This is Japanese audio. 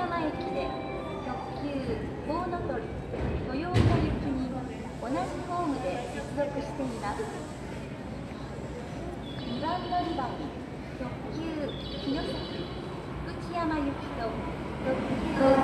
山駅で特急コウノトリ豊岡行きに同じホームで接続しています。2番乗り場に特急城崎内山行きと特急